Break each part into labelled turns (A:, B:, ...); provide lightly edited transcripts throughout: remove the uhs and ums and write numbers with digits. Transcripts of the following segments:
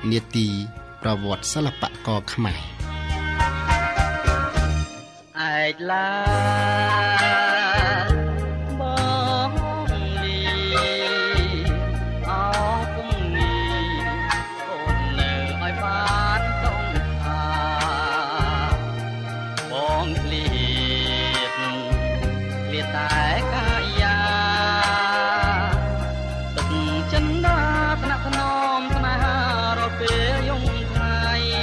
A: នាទីប្រវត្តិសិល្បករខ្មែរ
B: ឯកឡាបងលីអោគុំងីអូននៅឲ្យបានต้องថាបងឃ្លៀតតែកាយាទឹកចិនដាថ្នាក់ថ្នមស្នេហារត់ពេលយំថ្ងៃ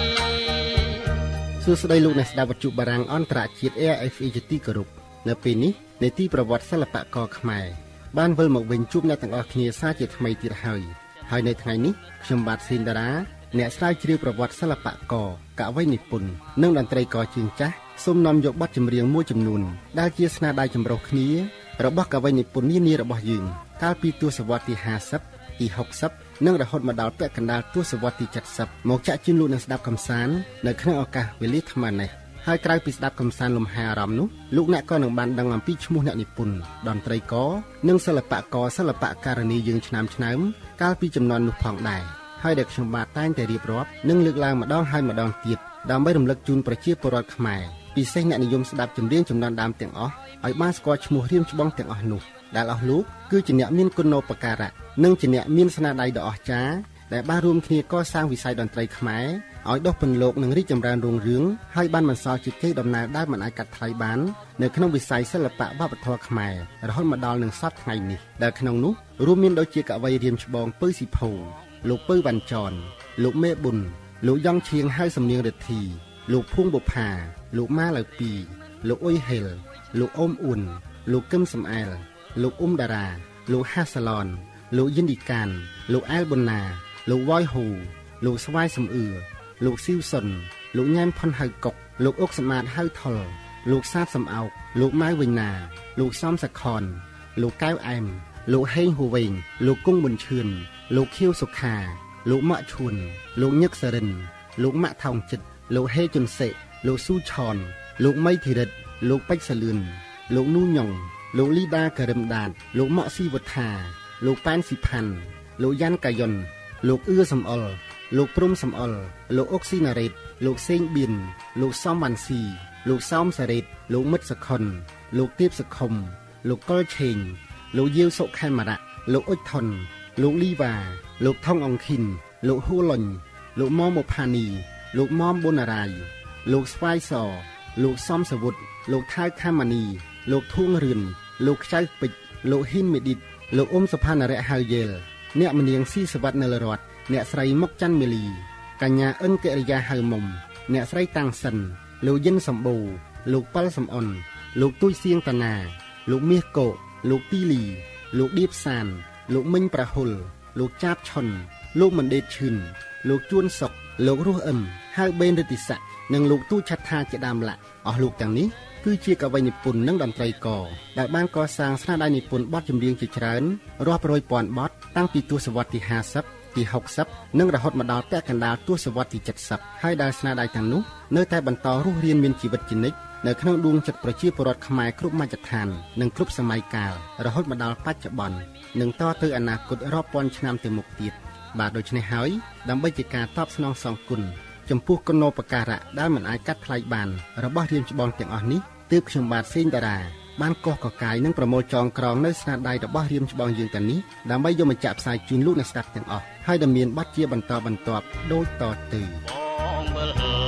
A: សួស្តីលោកអ្នកស្ដាប់វិទ្យុបារាំងអន្តរជាតិ RFE ជាទីគោរពនៅពេលនេះនាទីប្រវត្តិសិល្បករខ្មែរបានវិលមកវិញជួបអ្នកទាំងអស់គ្នាសាជាថ្មីទៀតហើយនៅថ្ងៃនេះខ្ញុំបាទស៊ីនតារាអ្នកស្រាវជ្រាវប្រវត្តិសិល្បករកវីនិពន្ធនិងតន្ត្រីករជើងចាស់សូមនាំយកបទចម្រៀងមួយចំនួនដែលជាស្នាដៃចម្រុះគ្នារបស់កវីនិពន្ធនានារបស់យើងកាលពីទសវត្សរ៍ទី50ទី60និងរហូតមកដល់ពាក់កណ្ដាលទសវត្សរ៍ទី70មកចាក់ជូនលោកអ្នកស្ដាប់កំសាន្តនៅក្នុងឱកាសវេលាថ្មនេះហើយក្រៅពីស្ដាប់កំសាន្តលំហែអារម្មណ៍នោះលោកអ្នកក៏នឹងបានដឹងអំពីឈ្មោះអ្នកនិពន្ធតន្ត្រីករនិងសិល្បករសិល្បករនីយើងឆ្នើមកាលពីចំនួននោះផងដែរហើយដែលខ្ញុំបាទតែងតែរៀបរាប់និងលើកឡើងម្ដងហើយម្ដងទៀតដើម្បីរំលឹកជូនប្រជាពលរដ្ឋខ្មែរពិសេសអ្នកនិយមស្ដាប់ចម្រៀងចំនួនដើមទាំងអស់ឲ្យបានស្គាល់ឈ្មោះរៀមច្បងទាំងអស់នោះដែលអស់លោកគឺជាអ្នកមានគុណូបការៈនិងជាអ្នកមានស្នាដៃដ៏អស្ចារ្យដែលបានរួមគ្នាកសាងវិស័យតន្ត្រីខ្មែរឲ្យដុះពន្លកនិងរីកចម្រើនរុងរឿងហើយបានបន្សល់ជាកេរដំណែលដែលមិនអាចកាត់ថ្លៃបាននៅក្នុងវិស័យសិល្បៈវប្បធម៌ខ្មែររហូតមកដល់នឹងសប្តាហ៍ថ្ងៃនេះដែលក្នុងនោះរួមមានដូចជាកវីរៀមច្បងពៅស៊ីផូលោកពៅវ៉ាន់ចនលោកមេប៊ុនលោកយ៉ងឈៀងហៅសំនៀងរិទ្ធីលោកភួងបុផាលោកម៉ាឡៅពីលោកអ៊ុយហេលលោកអ៊ុំអ៊ុនលោកកឹមសំអែលលោកអ៊ុំតារាលោកហាសាឡនលោកយិនឌីកានលោកអែលប៊ុនណាលោកវ៉យហ៊ូលោកស្វាយសំអឿលោកស៊ីវសុនលោកញ៉ែមផុនហៅកុកលោកអុកសមាតហៅថុលលោកសាទសំអោកលោកម៉ៅវិញណាលោកសំសខនលោកកៅអែមលោកហេងហូវែងលោកគង់ប៊ុនឈឿនលោកខៀវសុខាលោកម៉ាក់ឈួនលោកញឹកសរិនលោកម៉ាក់ថោងចិត្តលោកហេជុនសេលោកស៊ូឆនលោកម៉ៃធីរិតលោកពេជ្រសលឿនលោកនូញ៉ុងលោកលីដាការឹមដាតលោកម៉ាក់ស៊ីវថាលោកប៉ែនស៊ីផាន់លោកយ៉ាន់កាយុនលោកអ៊ឺសំអល់លោកព្រំសំអល់លោកអុកស៊ីណារ៉េតលោកសេងបៀនលោកសំវ៉ាន់ស៊ីលោកសោមសារ៉េតលោកមិតសខុនលោកទៀបសខុមលោកកុលឆេងលោកយាវសុខេមរៈលោកអ៊ុចថុនលោកលីវ៉ាលោកថងអង្ឃីនលោកហ៊ូឡុញលោកម៉មផានីលោកម៉មប៊ុនណារ៉ៃលោកស្វាយសលោកសំសវុតលោកថៅខាម៉ានីលោកធួងរឿនលោកខ្ចៅពេជ្រលោកហ៊ីនមេឌីតលោកអ៊ុំសុផានរៈហៅយេលអ្នកមនាងស៊ីសវត្តនិលរតអ្នកស្រីមុកច័ន្ទមេលីកញ្ញាអិនកិរិយាហៅមុំអ្នកស្រីតាំងសិនលោកយិនសម្បូរលោកប៉ាល់សំអនលោកទួយសៀងតាណាលោកមាសកោលោកទីលីលោកឌៀបសានលោកមិញប្រហុលលោកចាបឆុនលោកមណ្ឌេតឈឿនលោកជួនសុកលោករស់អឹមហៅបេនរិទ្ធិស័កនិងលោកទូឆាត់ថាជាដើមឡាក់អស់លោកទាំងនេះគឺជាកវីនិពន្ធនិងតន្ត្រីករដែលបានកសាងស្នាដៃនិពន្ធបទចម្រៀងជាច្រើនរាប់រយពាន់បទតាំងពីទសវត្សរ៍ទី50ទី60និងរហូតមកដល់ពាក់កណ្ដាលទសវត្សរ៍ទី70ហើយដែលស្នាដៃទាំងនោះនៅតែបន្តរស់រានមានជីវិតជានិច្ចនៅក្នុងដួងចិត្តប្រជាពលរដ្ឋខ្មែរគ្រប់មជ្ឈដ្ឋាននិងគ្រប់សម័យកាលរហូតមកដល់បច្ចុប្បន្ននិងតទៅអនាគតរាប់ពាន់ឆ្នាំទៅមុខទៀតបាទដូច្នេះហើយដើម្បីជាការតបស្នងសងគុណចំពោះគុណូបការៈដែលមិនអាចកាត់ថ្លៃបានរបស់រៀមច្បងទាំងអស់នេះទើបខ្ញុំបាទសេងតារាបានកោះកកាយនិងប្រមូលចងក្រងនៅស្នាដៃរបស់រៀមច្បងយើងទាំងនេះដើម្បីយកមកចាក់ផ្សាយជូនលោកអ្នកស្ដាប់ទាំងអស់ហើយដែលមានបទជាបន្តបន្ទាប់ដូចតទៅ
B: បងវិល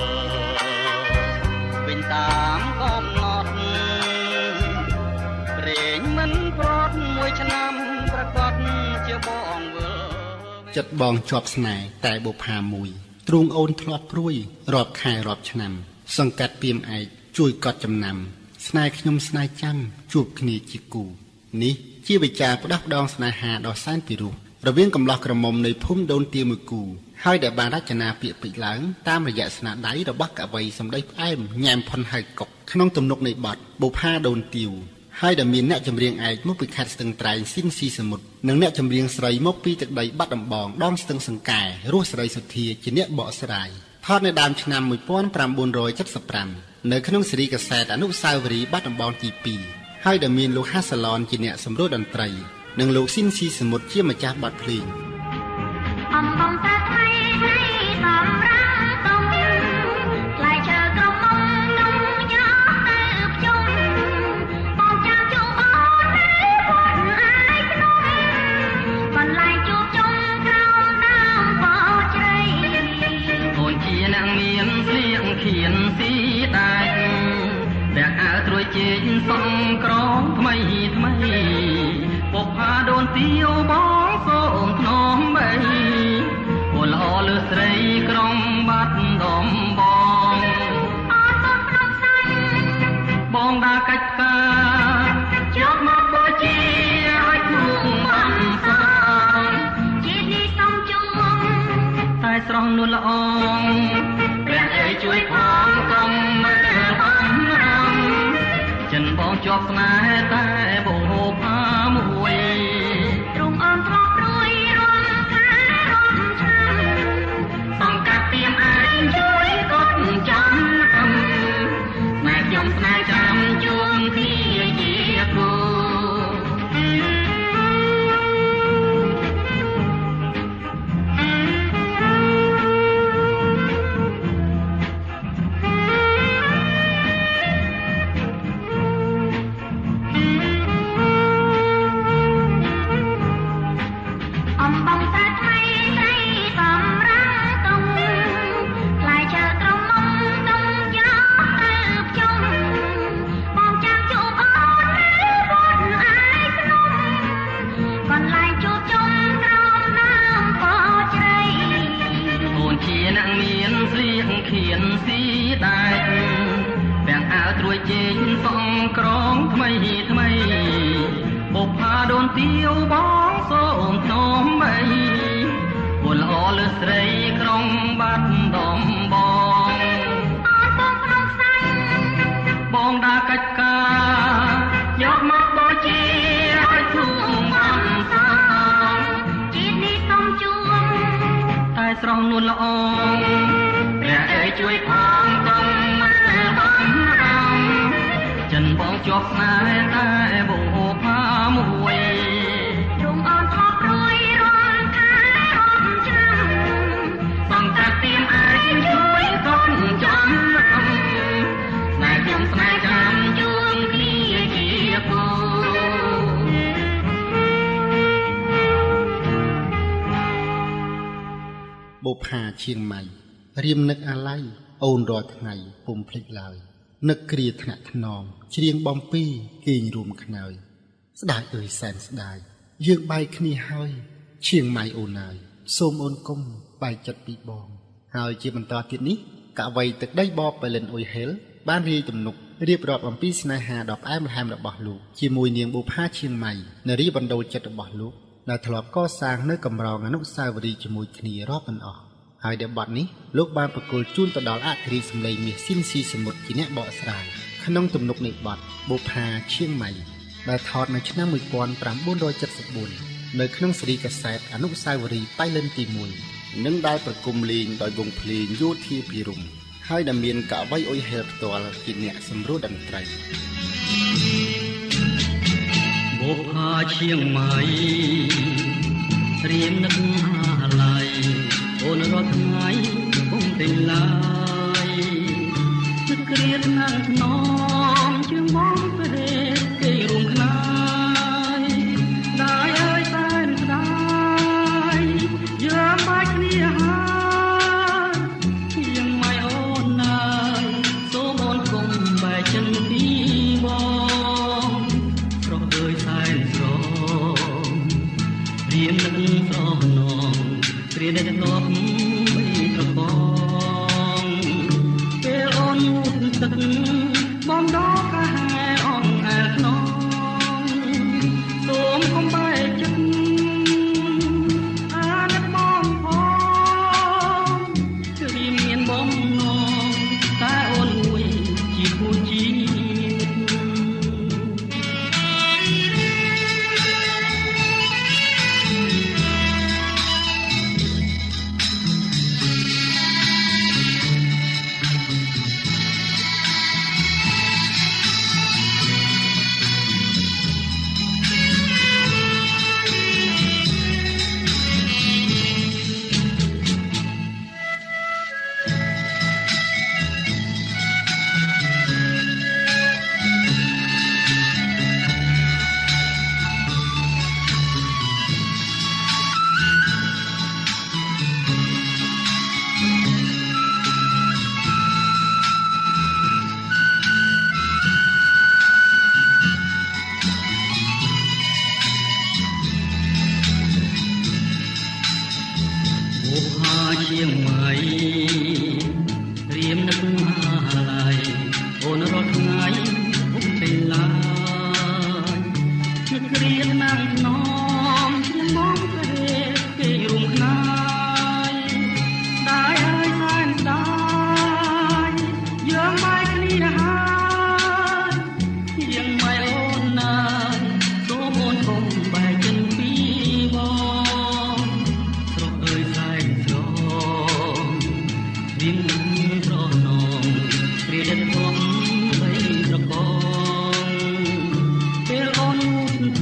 B: វិញតាមកំណត់ព្រេងមិនប្រត់មួយឆ្នាំប្រកាសជាបងវិល
A: ចិត្តបងជាប់ស្នេហ៍តែបុផាមួយទ្រូងអូនធ្លាប់ព្រួយរាប់ខែរាប់ឆ្នាំសង្កាត់ពីមឯកជួយកត់ចំណាំស្នេហ៍ខ្ញុំស្នេហ៍ចាំជួបគ្នាជាគូនេះជាវិចារផ្ដោះផ្ដងស្នេហាដ៏សែនពិរោះរវាងកំឡោះក្រមុំនៃភូមិដូនទាមួយគូហើយដែលបានរចនាពាក្យពេចន៍ឡើងតាមរយៈស្នាដៃរបស់កវីសម្ដីផ្អែមញ៉ែមផុនហៅកុកក្នុងទំនុកនៃបទបុផាដូនទាវហើយដែលមានអ្នកចម្រៀងឯកមកពីខេត្តស្ទឹងត្រែងស៊ីនស៊ីសមុទ្រនិងអ្នកចម្រៀងស្រីមកពីទឹកដីបាត់ដំបងដងស្ទឹងសង្កែរស់ស្រីសុធាជាអ្នកបកស្រាយថតនៅដើមឆ្នាំ1975នៅក្នុងស៊េរីកាសែតអនុស្សាវរីយ៍បាត់ដំបងទី2ហើយដែលមានលោកហាសាឡនជាអ្នកសម្រួលតន្ត្រីនិងលោកស៊ីនស៊ីសមុទ្រជាម្ចាស់បទភ្លេងអំបំតាថ្មី
B: អាត្រួយជែងសងក្រងថ្មីថ្មីពុកផាដូនទាវបងសូមធ្នមបីអូនល្អលើស្រីក្រុងបាត់ដំបងអត់បងក្នុងសាច់បងដើរកាច់ផ្កាយកមកបូជាឲ្យគូបានសាជាតិនេះសំជួងតែស្រស់នួនល្អព្រះអើយជួយផងកុំមើលអំរំចិនបងជាប់ស្នេហ៍តែបោផាមួយទ្រង់អនធ្លាប់រួយរំខារំឆ្នាំសង្កាត់ទៀមឯងជួយកត់ចាំណែខ្ញុំស្នេហ៍ចាំជួងគ្នាជាគូស្រស់នួនល្អព្រះអើយជួយផងកុំមើលបំរំចិនបងជាប់ស្នេហ៍តែបោផាមួយទ្រង់អនធ្លាប់រួយរំខារំឆ្នាំសង្កាត់ទៀមឯងជួយកត់ចំស្នេហ៍ខ្ញុំស្នេហ៍ចាំជួងគ្នាជាគូ
A: បូផាជាងម៉ៃរៀមនឹកអាឡ័យអូនរាល់ថ្ងៃពុំភ្លេចឡើយនឹកគ្រាថ្នាក់ថ្នមច្រៀងបំពីគេងរួមខ្នើយស្ដាយអើយសែនស្ដាយយើងបែកគ្នាហើយជាងម៉ៃអូនហើយសូមអូនគុំបែកចិត្តពីបងហើយជាបន្តទៀតនេះកវីទឹកដីបបប៉ែលិនអ៊ុយហេលបានរាយទំនុករៀបរាប់អំពីស្នេហាដ៏ផ្អែមល្ហែមរបស់លោកជាមួយនាងបូផាជាងម៉ៃនារីបណ្ដូលចិត្តរបស់លោកដែលធ្លាប់កសាងនៅកម្រងអនុស្សាវរីយ៍ជាមួយគ្នារាប់មិនអស់ហើយដែលបទនេះលោកបានប្រគល់ជូនទៅដល់អធិរាជសម្លេងមាសស៊ីនស៊ីសមុទ្រជាអ្នកបកស្រាយក្នុងទំនុកនៃបទបូផាជាងម៉ៃដែលថតនៅឆ្នាំ1974នៅក្នុងស៊េរីកាសែតអនុស្សាវរីយ៍ប៉ៃលិនទី1និងដែលប្រគំលេងដោយវង់ភ្លេងយោធាភិរមហើយដែលមានកវីអ៊ុយហេលផ្ទាល់ជាអ្នកសម្រួលតន្ត្រី
B: បូផាជាងម៉ៃរៀមនឹកអាឡ័យអូនរាល់ថ្ងៃពុំពេញឡើយនឹកគ្រាថ្នាក់ថ្នមជាងបងពេលគេរួមខ្នាយដាយអើយសែនស្ដាយយើងបាច់គ្នាហើយជាងម៉ៃអូនណាយសូមអូនគុំបែកចិនពីបងស្រស់អើយសែនស្រស់រៀមនឹកស្រស់នងព្រាដេកនប់បីត្របងពេលអូនងូតទឹកបងដកកាហែ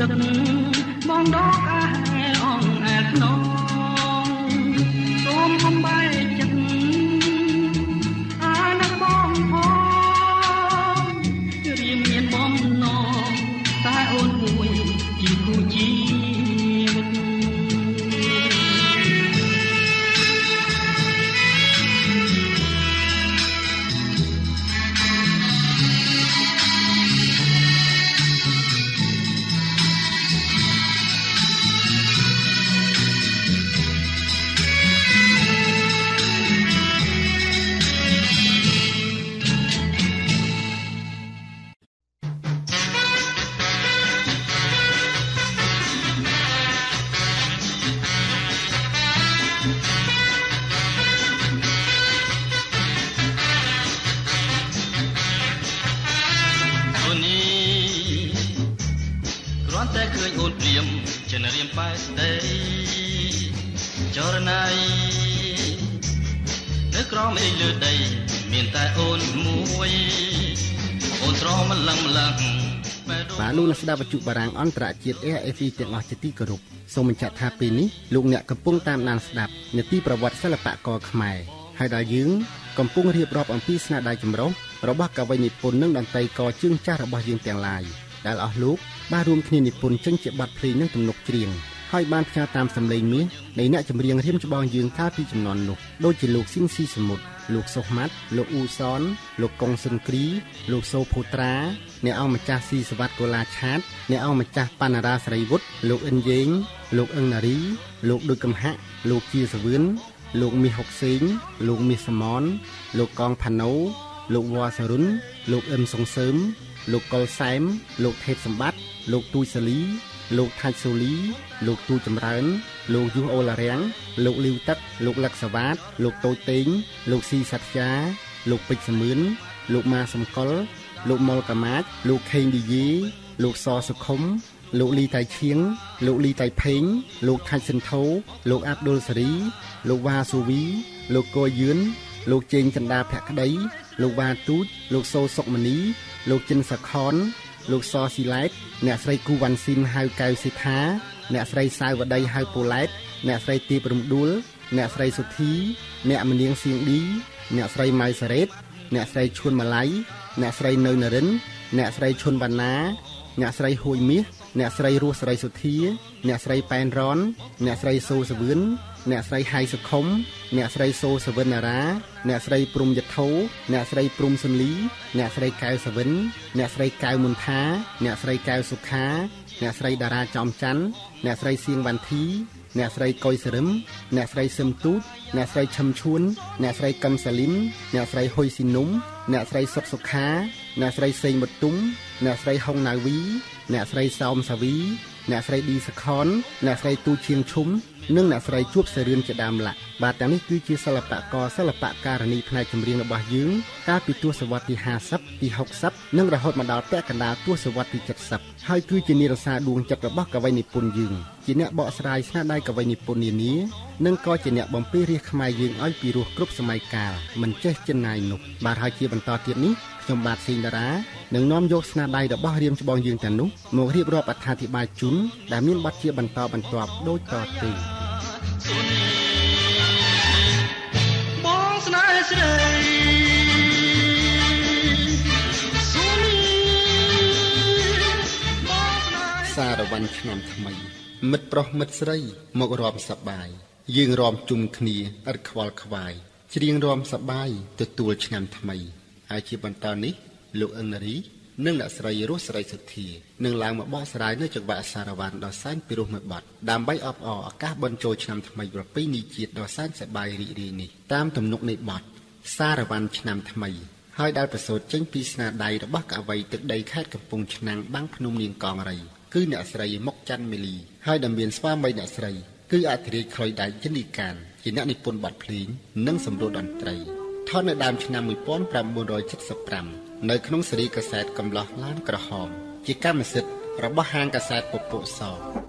B: ទឹកបងដកអាអងអែខ្នងសូមបំបែកចិត្តអាណាបងផងរៀនមានបំណងតែអូនមួយជាគូជីវិតតែឃើញអូនព្រាមចិនរៀមបែស្ដីចរណៃនៅក្រោមអេលើដីមានតែអូនមួយអូនស្រម្លឹង
A: បាទលោកអ្នកស្ដាប់វិទ្យុបារាំងអន្តរជាតិ RFI ទាំងអស់ជាទីគោរពសូមបញ្ជាក់ថាពេលនេះលោកអ្នកកំពុងតាមដានស្ដាប់នាទីប្រវត្តិសិល្បករខ្មែរហើយដែលយើងកំពុងរៀបរាប់អំពីស្នាដៃចម្រុះរបស់កវីនិពន្ធនិងតន្ត្រីករជើងចាស់របស់យើងទាំងឡាយដែលអស់លោកបានរួមគ្នានិពន្ធចេញជាបទភ្លេងនិងទំនុកច្រៀងហើយបានផ្ញើតាមសម្លេងមាសនៃអ្នកចម្រៀងរៀមច្បងយើងកាលពីជំនាន់នោះដូចជាលោកស៊ីនស៊ីសមុទ្រលោកសុខម៉ាត់លោកអ៊ូសនលោកកុងស៊ិនគ្រីលោកសូភូត្រាអ្នកអង្គម្ចាស់ស៊ីសវត្តកូឡាឆាតអ្នកអង្គម្ចាស់បណ្ណារាស្រីវុឌ្ឍលោកអិនយេងលោកអឹងណារីលោកដូចកំហាក់លោកជាសវឿនលោកមាសហុកសេងលោកមាសសមនលោកកងផាណូលោកវ៉ាសរុនលោកអឹមសុងសើមលោកកុលសែមលោកថេបសម្បត្តិលោកទូចសាលីលោកថាច់សូលីលោកទូចចម្រើនលោកយុះអូឡារាំងលោកលីវទឹកលោកលឹកសវ៉ាតលោកតូចតេងលោកស៊ីសត្យាលោកពេជ្រសមឿនលោកម៉ាសំកុលលោកមុលកាម៉ាចលោកខេងឌីយេលោកសសុខុមលោកលីតៃឈៀងលោកលីតៃផេងលោកថាច់សិនថូលោកអាប់ឌុលសេរីលោកវ៉ាស៊ូវីលោកកូយឿនលោកជេងចន្ទាភក្តីលោកវ៉ាទូចលោកសូសុកមនីលោកចិនសខនលោកសស៊ីឡែតអ្នកស្រីគូវ៉ាន់ស៊ីនហៅកៅសិដ្ឋាអ្នកស្រីសាវដីហៅពូឡែតអ្នកស្រីទីប្រំដួលអ្នកស្រីសុធីអ្នកមនាងសៀងឌីអ្នកស្រីម៉ៅសារ៉េតអ្នកស្រីឈួនម៉ាឡៃអ្នកស្រីនៅនរិនអ្នកស្រីឈុនវណ្ណាអ្នកស្រីហួយមាសអ្នកស្រីរស់សេរីសុធាអ្នកស្រីប៉ែនរ៉នអ្នកស្រីសូសវឿនអ្នកស្រីហៃសុខុមអ្នកស្រីសូសវិនណារាអ្នកស្រីព្រំយថោអ្នកស្រីព្រំសុនលីអ្នកស្រីកៅសវិនអ្នកស្រីកៅមុនថាអ្នកស្រីកៅសុខាអ្នកស្រីតារាចំច័ន្ទអ្នកស្រីសៀងវ៉ាន់ធីអ្នកស្រីកុយសរឹមអ្នកស្រីសឹមទូចអ្នកស្រីឈឹមឈួនអ្នកស្រីកឹមសាលីមអ្នកស្រីហ៊ុយស៊ីនុំអ្នកស្រីសុតសុខាអ្នកស្រីសេងបុទុមអ្នកស្រីហុងណាវីអ្នកស្រីសោមសាវីអ្នកស្រីឌីសខនអ្នកស្រីទូឈៀងឈុំនិងអ្នកស្រីជួបសេរឿនជាដើមឡាក់បាទទាំងនេះគឺជាសិល្បករសិល្បករនីផ្នែកចម្រៀងរបស់យើងកាលពីទសវត្សរ៍ទី50ទី60និងរហូតមកដល់ពាក់កណ្ដាលទសវត្សរ៍ទី70ហើយគឺជានិរសាដួងចិត្តរបស់កវីនិពន្ធយើងជាអ្នកបកស្រាយស្នាដៃកវីនិពន្ធនានានិងក៏ជាអ្នកបំពេញរាជខ្មែរយើងឲ្យពីរោះគ្រប់សម័យកាលមិនចេះចិនណាយនោះបាទហើយជាបន្តទៀតនេះខ្ញុំបាទសេងតារានឹងនាំយកស្នាដៃរបស់រៀមច្បងយើងទាំងនោះមករៀបរាប់អត្ថាធិប្បាយជូនដែលមានបទជាបន្តបន្ទាប់ដូចតទៅ
B: បងស្នេហ៍ស្រីសូនី
A: សារវ័នឆ្នាំថ្មីមិត្តប្រុសមិត្តស្រីមករំសប្បាយយើងរំជុំគ្នាឥតខ្វល់ខ្វាយច្រៀងរំសប្បាយទទួលឆ្នាំថ្មីហើយជាបន្តនេះលោកអឹងណារីនិងអ្នកស្រីរស់សេរីសុធានឹងឡើងមកបកស្រាយនៅចង្វាក់សារវ័នដ៏សែនពិរោះមួយបទដើម្បីអបអរឱកាសបុណ្យចូលឆ្នាំថ្មីប្រពៃណីជាតិដ៏សែនសប្បាយរីករាយនេះតាមទំនុកនៃបទសារវ័នឆ្នាំថ្មីហើយដែលប្រសូតចេញពីស្នាដៃរបស់កវីទឹកដីខេត្តកំពង់ឆ្នាំងបាំងភ្នំនាងកងរីគឺអ្នកស្រីមុកច័ន្ទមេលីហើយដែលមានស្វាមីអ្នកស្រីគឺអធិរាជខ្លុយដៃចិនលីកានជាអ្នកនិពន្ធបទភ្លេងនិងសម្រួលតន្ត្រីថតនៅដើមឆ្នាំ1975នៅក្នុងស៊េរីកាសែតកំឡោះឡានក្រហមជាកម្មសិទ្ធិរបស់ហាងកាសែតពពុះស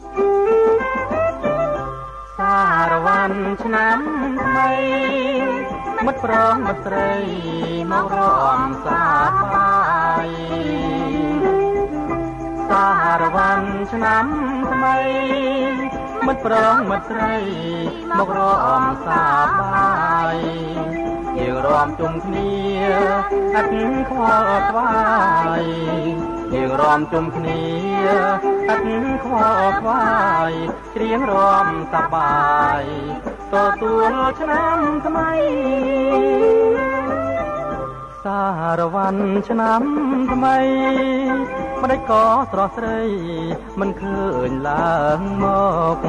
B: សារវ័នឆ្នាំថ្មីមិត្តប្រុសមិត្តស្រីមករំសាបាយសសារវ័នឆ្នាំថ្មីមិត្តប្រងមិត្តស្រីមករំសាបាយយើងរំជុំគ្នាអត់ខ្វល់ខ្វាយយើងរំជុំគ្នាអត់ខ្វល់ខ្វាយច្រៀងរំសប្បាយទទួលឆ្នាំថ្មីសារវ័នឆ្នាំថ្មីម្ដេចក៏ស្រស់ស្រីមិនឃើញឡើងមក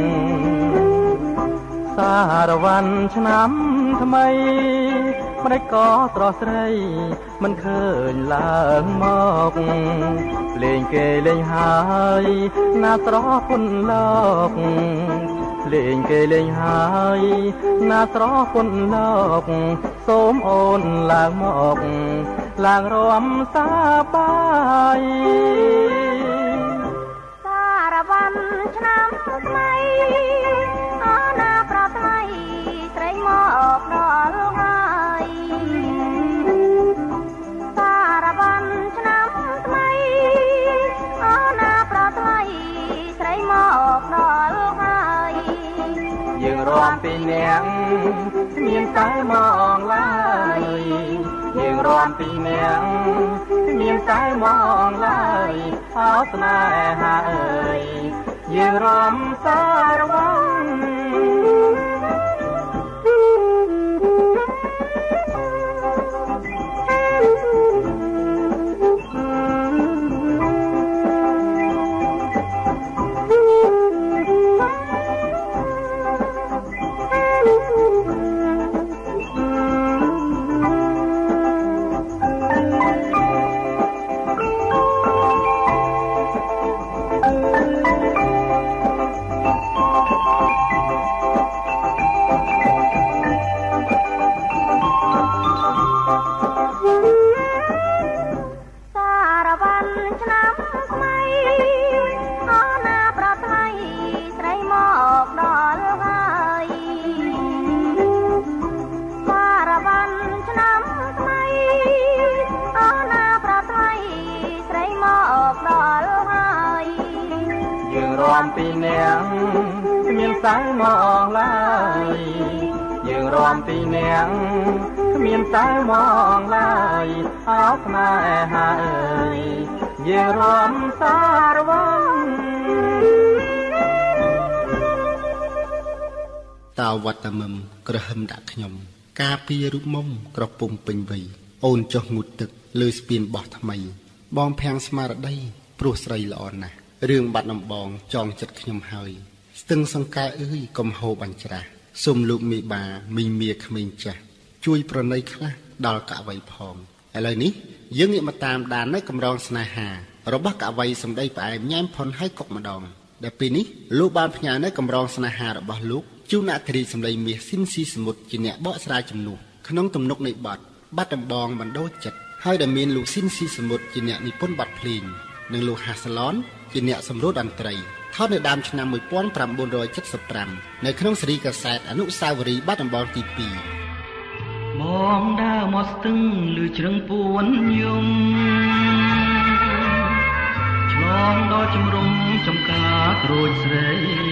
B: សារវ័នឆ្នាំថ្មីម្ដេចក៏ស្រស់ស្រីមិនឃើញឡើងមកលេងគេលេងហើយណាស្រស់ពុនលោកលេងគេលេងហើយណាស្រស់ពុនលោកសូមអូនឡើងមកឡើងរំសាបាយសារវ័នឆ្នាំថ្មីអូនណាប្រថ្មីស្រីមកដល់ហើយសារវ័នឆ្នាំថ្មីអូនណាប្រថ្មីស្រីមកដល់ហើយយើងរំពីអ្នកមានតែមកឡើយយើងរំពីអ្នកមានតែមកឡើយអោស្នេហាអើយយើងរំសារវ័នពីអ្នកមានតែមកឡើយយើងរំពីអ្នកមានតែមកឡើយអោស្នេហាអើយយើងរំសារវ័ន
A: តើវត្តមឹមក្រហមដាក់ខ្ញុំការពីរូបមុំក្រពុំពេញវ័យអូនចុះងូតទឹកលើស្ពានបោះថ្មីបងភាំងស្មារតីព្រោះស្រីល្អណាស់រឿងបាត់ដំបងចងចិត្តខ្ញុំហើយស្ទឹងសង្កែអើយកុំហូរបាញ់ច្រាស់សូមលោកមេបាមីងមាក្មេងចាស់ជួយប្រណីខ្លះដល់កវីផងឥឡូវនេះយើងងាកមកតាមដាននៅកម្រងស្នេហារបស់កវីសម្ដីផ្អែមញ៉ែមផុនហើយកុកម្ដងដែលពេលនេះលោកបានផ្ញើនៅកម្រងស្នេហារបស់លោកជូនអធិរាជសម្ដីមាសស៊ីនស៊ីសមុទ្រជាអ្នកបកស្រាយជំនួសក្នុងទំនុកនៃបទបាត់ដំបងបណ្ដូលចិត្តហើយដែលមានលោកស៊ីនស៊ីសមុទ្រជាអ្នកនិពន្ធបទភ្លេងនិងលោកហាសាឡនជាអ្នកសម្រួលតន្ត្រីថតនៅដើមឆ្នាំ1975នៅក្នុងសេរីកាសែតអនុស្សាវរីយ៍បាត់ដំបងទី2
B: បងដើរមកស្ទឹងលឺជ្រឹងពួនយំឆ្លងដល់ជំរំចំការក្រូចស្រី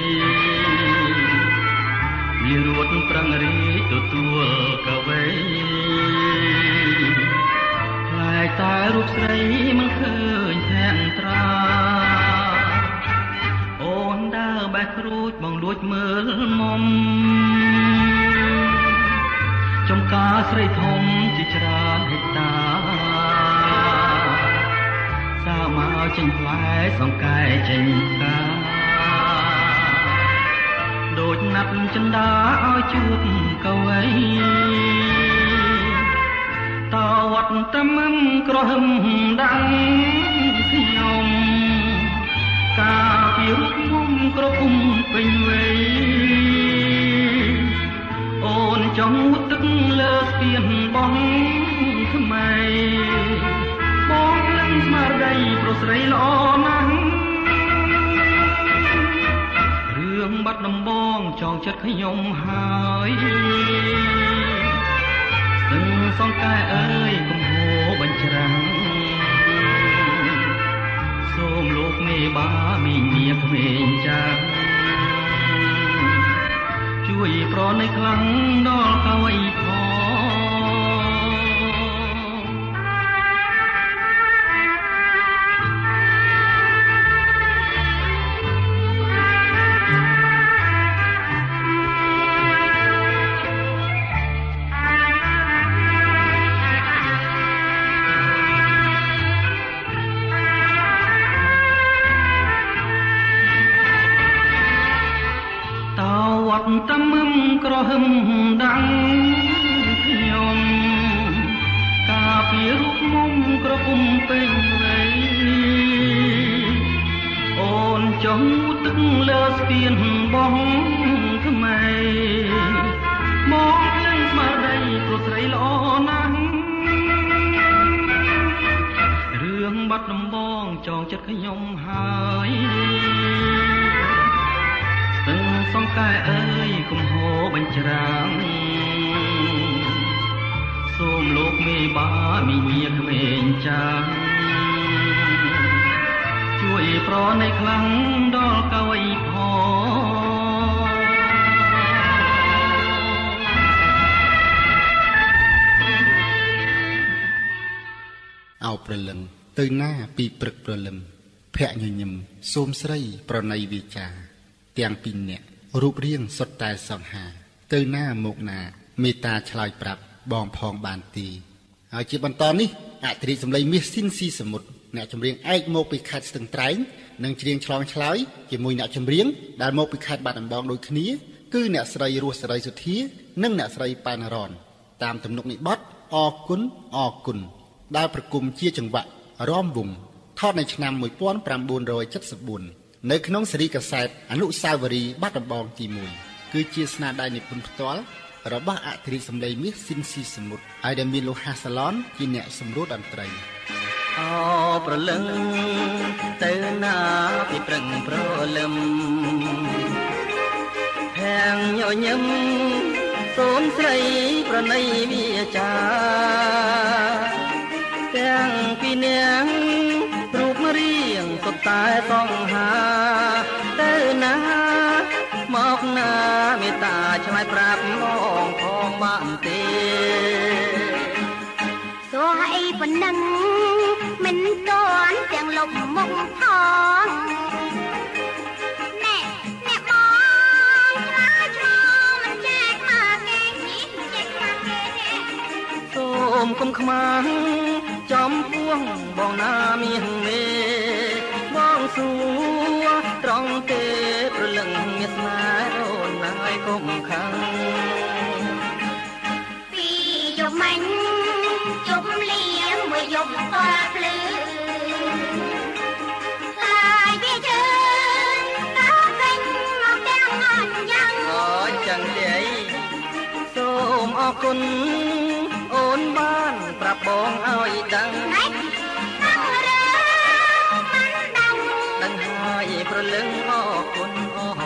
B: មានរួតប្រឹងរីកទទួលកវីផ្លែតែរូបស្រីមិនឃើញថែនត្រាអូនដើរបេះក្រូចបងលួចមើលមុំចំការស្រីធំជាច្រើនហិកតាសាមកចេញផ្លែសង្កែចេញផ្កាដូចណាត់ចិន្តាឲ្យជួបកវីតវត្តតាមក្រហមដាំងខ្ញុំការពីរូបមុំក្រពុំពេញវ័យអូនចង់មុតទឹកលើស្ពានបងថ្មីបងឡើងស្មារតីប្រុសស្រីល្អណាស់រឿងបាត់ដំបងចងចិត្តខ្ញុំហើយទាំងសង្កែអើយកុំហូរបាញ់ច្រាំងសូមហឹមដាំងខ្ញុំការពីរូបមុំក្រពុំពេញវ័យអូនចង់ទឹកលើស្ពានបងថ្មីមកឃើញស្មារតីព្រោះស្រីល្អណាស់រឿងបាត់ដំបងចងចិត្តខ្ញុំហើយស្ទឹងសង្កែអើយគុំហូរបញ្ច្រាំងសូមលោកមេបាមីមាក្មេងចាស់ជួយប្រណីខ្លាំងដល់កៅអីផង
A: អោព្រលឹងទៅណាពីព្រឹកព្រលឹមភ័ក្រញញឹមសូមស្រីប្រណីវាចាទាំងពីរនាក់រូបរាងសុទ្ធតែសង្ហាទៅណាមកណាមេត្តាឆ្លើយប្រាប់បងផងបានទីហើយជាបន្តនេះអធិរាជសម្លេងមាសស៊ីនស៊ីសមុទ្រអ្នកចម្រៀងឯកមកពីខេត្តស្ទឹងត្រែងនិងច្រៀងឆ្លងឆ្លើយជាមួយអ្នកចម្រៀងដែលមកពីខេត្តបាត់ដំបងដូចគ្នាគឺអ្នកស្រីរស់សេរីសុធានិងអ្នកស្រីប៉ែនរ៉នតាមទំនុកនេះបទអរគុណដែលប្រគំជាចង្វាក់រំវងថតនៅឆ្នាំ1974នៅក្នុងសេរីកាសែតអនុស្សាវរីយ៍បាត់ដំបងទី1គឺជាស្នាដៃនិពន្ធផ្ទាល់របស់អធិរាជសម្លេងមាសស៊ីនស៊ីសមុទ្រហើយដែលមានលោកហាសាឡនជាអ្នកសម្រួលតន្ត្រី
B: អោប្រលឹងទៅណាពីព្រឹងព្រលឹមហាងញញឹមសូនស្រីប្រណីវាចាទាំងពីរនាក់រូបរាងសុទ្ធតែសង្ហាទៅណាមកណាមេត្តាឆ្លើយប្រាប់បងផងបានទេ
C: សួរអីប៉ុណ្ណឹងមិនទាន់ទាំងលុបមុខផងណែបងឆ្លើយមិនចែកមកគេនេះចែកមកគេនេះ
B: សូមកុំខ្មាស់ចំពោះបងណាមានមេបងសួរត្រង់ទេព្រលឹងមានស្នេហ៍អូនណាយកុំខាំង
C: ពីយប់មិញជុំលៀងមួយយប់តើភ្លឺហើយវាជើងតើពេញមកទាំងអត់យ៉ាង
B: អូចឹងទេសូមអរគុណអូនបានប្រាប់បងឲ្យដឹងដឹងហើយប្រលឹងអរគុណ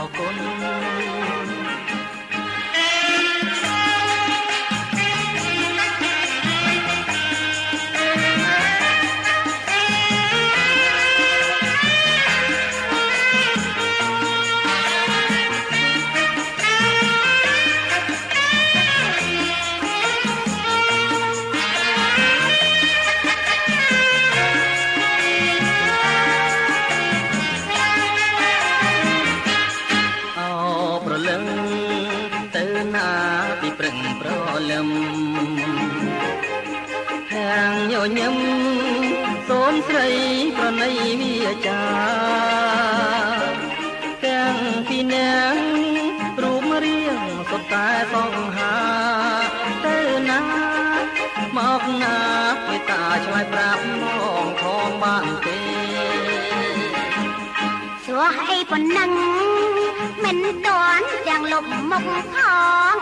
B: ហាងញញឹមសូនស្រីប្រណីវាចាទាំងពីរនាក់រូបរាងសុទ្ធតែសង្ហាទៅណាមកណាមេត្តាឆ្លើយប្រាប់មកផងបានទេស
C: ួរអីប៉ុណ្ណឹងមិនទាន់ទាំងលុបមុខផង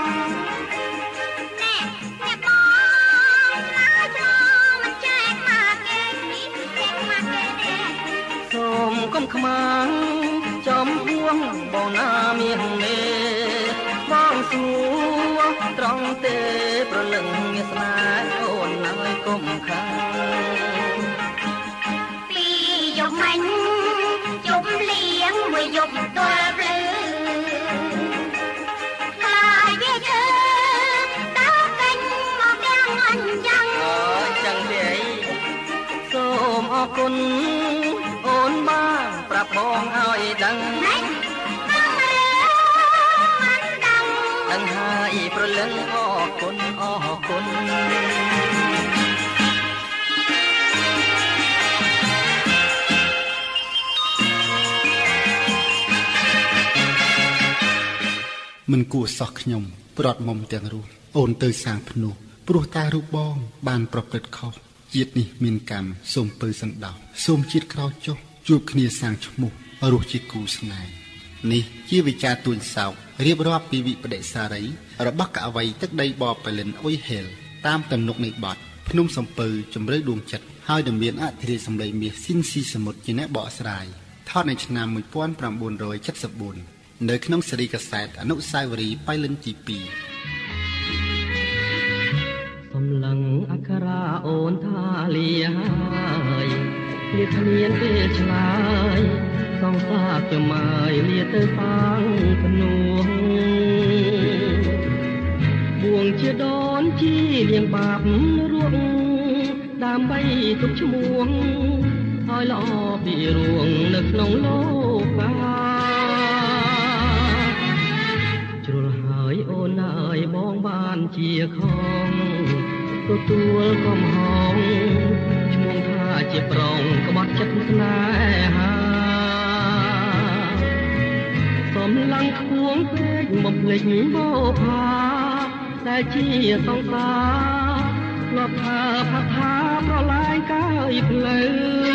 B: កុំខ្មាំងចំពោះបងណាមានមេបងសួរត្រង់ទេប្រលឹងមានស្នេហ៍អូនណាយកុំខាំង
C: ពីយប់មិញជុំលៀងមួយយប់តើភ្លឺហើយវាជើងតើពេញមកទាំងអញ្ចឹង
B: អូចឹងទេសូមអរគុណអូនបានប្រាប់បងឲ្យដឹងដឹងហើយប្រលឹងអរគុណ
A: មមិនគួរសោះខ្ញុំប្រត់មុំទាំងរស់អូនទៅសាងភ្នោះព្រោះតែរូបបងបានប្រព្រឹត្តខុសជាតិនេះមានកម្មសូមពើសណ្ដោសូមជាតិក្រោយចុះជួបគ្នាសាងឈ្មោះរស់ជាគូស្នេហ៍នេះជាវិចារទួញសោករៀបរាប់ពីវិបដិសារីរបស់កវីទឹកដីបបលិនអ៊ុយហេលតាមទំនុកនៃបទភ្នំសំពៅជំរឿដួងចិត្តហើយដែលមានអធិរាជសម្លេងមាសស៊ីនស៊ីសមុទ្រជាអ្នកបកស្រាយថតនៅឆ្នាំ1974នៅក្នុងសេរីកាសែតអនុស្សាវរីយ៍បៃលិនទី2
B: សំឡឹងអក្សរាអូនថាលាហើយលាគ្មានពេលឆ្លើយសងសាខ្ញុំហើយលាទៅសាងភ្នោះបួងជាដូនជីលៀងបាបរួងដើម្បីទុកឈ្មោះឲ្យល្អពីរួងនៅក្នុងលោកកាជ្រុលហើយអូនអើយបងបានជាខំទទួលកំហងឈ្មោះថាជាប្រងក្បត់ចិត្តស្នេហាសំឡងខ្ពងពេកមកភ្លេចបោផាតែជាសង្សារលបថាផាថាប្រឡាយកាយផ្លូវ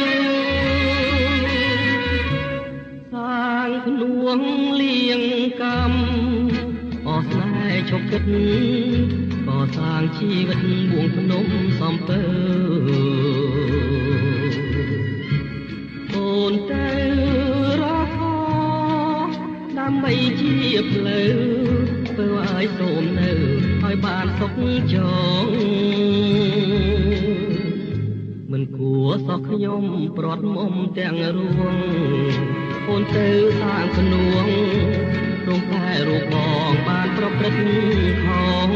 B: សាងភ្នួងលៀងកម្មអស់ស្នេហ៍ឈប់គិតក៏សាងជីវិតបួងភ្នំសំពើអូនទៅរកដើម្បីជាផ្លូវធ្វើឲ្យសូមនៅឲ្យបានសុខចងមិនគួរសោះខ្ញុំប្រត់មុំទាំងរួងអូនទៅសាងភ្នួងរំតែរូបបងបានប្រព្រឹត្តខុស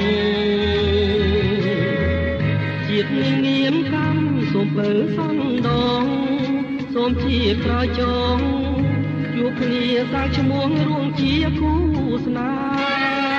B: ជាតិនឹងមានកម្មសូមពើសណ្ដោងសូមជាក្រោយចងជួបគ្នាសាងឈ្មោះរួមជាគូស្នេហ៍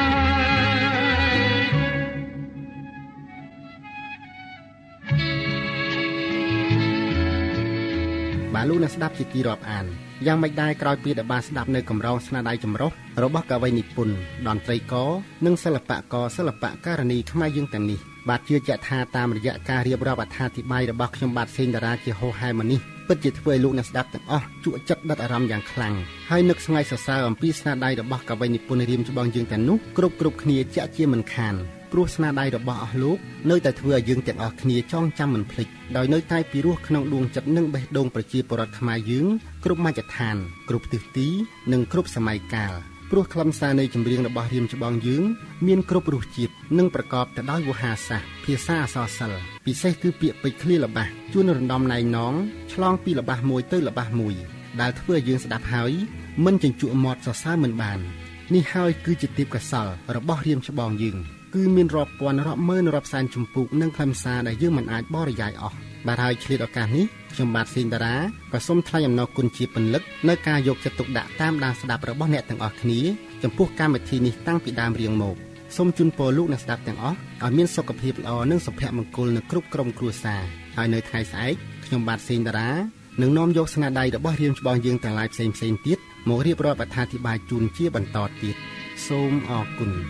A: បាទលោកអ្នកស្ដាប់ជាទីរាប់អានយ៉ាងមិនដែរក្រោយពីដែលបានស្ដាប់នៅកម្រងស្នាដៃចម្រុះរបស់កវីនិពន្ធតន្ត្រីករនិងសិល្បករសិល្បករនីខ្មែរយើងទាំងនេះបាទជឿជាក់ថាតាមរយៈការរៀបរាប់អត្ថាធិប្បាយរបស់ខ្ញុំបាទសេងតារាជាហោហែមកនេះពិតជាធ្វើឲ្យលោកអ្នកស្ដាប់ទាំងអស់ជក់ចិត្តដិតអារម្មណ៍យ៉ាងខ្លាំងហើយនឹកស្ងាយសរសើរអំពីស្នាដៃរបស់កវីនិពន្ធរៀមច្បងយើងទាំងនោះគ្រប់គ្នាជាក់ជាមិនខានព្រោះស្នាដៃរបស់អស់លោកនៅតែធ្វើឲ្យយើងទាំងអស់គ្នាចងចាំមិនភ្លេចដោយនៅតែពីរោះក្នុងដួងចិត្តនិងបេះដូងប្រជាពលរដ្ឋខ្មែរយើងគ្រប់មជ្ឈដ្ឋានគ្រប់ទិសទីនិងគ្រប់សម័យកាលព្រោះខ្លឹមសារនៃចម្រៀងរបស់រៀមច្បងយើងមានគ្រប់រសជាតិនិងប្រកបទៅដោយវោហារសាស្ត្រភាសាអក្សរសិល្ប៍ពិសេសគឺពាក្យពេចន៍ឃ្លាល្បះជួនរំដំណែងណងឆ្លងពីល្បះមួយទៅល្បះមួយដែលធ្វើឲ្យយើងស្ដាប់ហើយមិនជញ្ជក់មាត់សរសើរមិនបាននេះហើយគឺជាទេពកោសល្យរបស់រៀមច្បងយើងគឺមានរាប់ពាន់រាប់ម៉ឺនរាប់សែនជំពូកនិងខ្លឹមសារដែលយើងមិនអាចបរិយាយអស់បាទហើយឆ្លៀតឱកាសនេះខ្ញុំបាទសេងតារាក៏សូមថ្លែងអំណរគុណជាពន្លឹកនៅការយកចិត្តទុកដាក់តាមដានស្ដាប់របស់អ្នកទាំងអស់គ្នាចំពោះកម្មវិធីនេះតាំងពីដើមរៀងមកសូមជូនពរលោកអ្នកស្ដាប់ទាំងអស់ឲ្យមានសុខភាពល្អនិងសុភមង្គលនៅគ្រប់ក្រុមគ្រួសារហើយនៅថ្ងៃស្អែកខ្ញុំបាទសេងតារានឹងនាំយកស្នាដៃរបស់រៀមច្បងយើងទាំងឡាយផ្សេងទៀតមករៀបរាប់អត្ថាធិប្បាយជូនជាបន្តទៀតសូមអរគុណ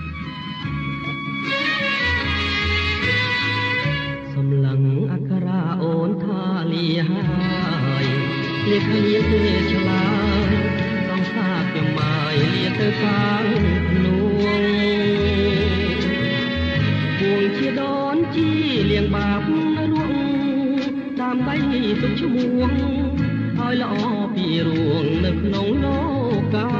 B: សំឡឹងអក្សរាអូនថាលាហើយលាគ្មានពេលឆ្លើយសងសាខ្ញុំហើយលាទៅខាងភ្នួងពួងជាដូនជីលៀងបាបរួងដើម្បីទុកឈ្មោះឲ្យល្អពីរួងនៅក្នុងលោកកា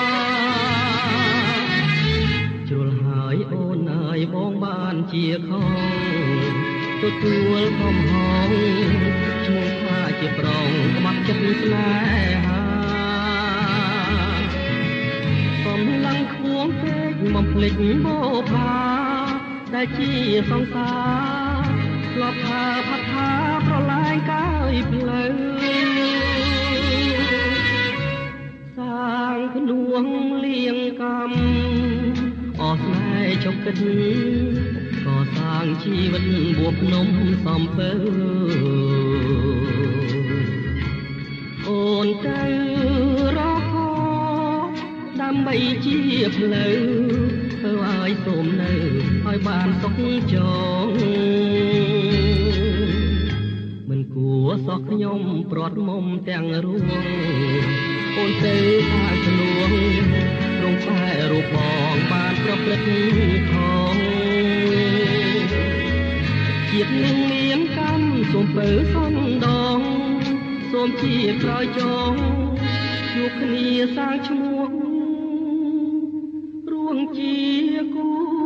B: ជ្រុលហើយអូនអើយបងបានជាខំទទួលកំហងឈ្មោះថាជាប្រងក្បត់ចិត្តស្នេហាសំឡងខ្ពងពេកមកភ្លេចបោផាតែជាសង្សារលបថាផាថាប្រឡាយកាយផ្លូវសាងភ្នួងលៀងកម្មអស់ស្នេហ៍ជប់គិតក៏សាងជីវិតបួកភ្នំសំពើអូនទៅរកដើម្បីជាផ្លូវធ្វើឲ្យសូមនៅឲ្យបានសុខចងមិនគួរសោះខ្ញុំព្រាត់មុំទាំងរួងអូនទៅខាងឆ្លួងរងខ្សែរូបបងបានប្រព្រឹត្តខំជាតិនឹងមានកម្មសូមពើសំដងសូមជាក្រោយចងជួបគ្នាសាងឈ្មោះរួងជាគូ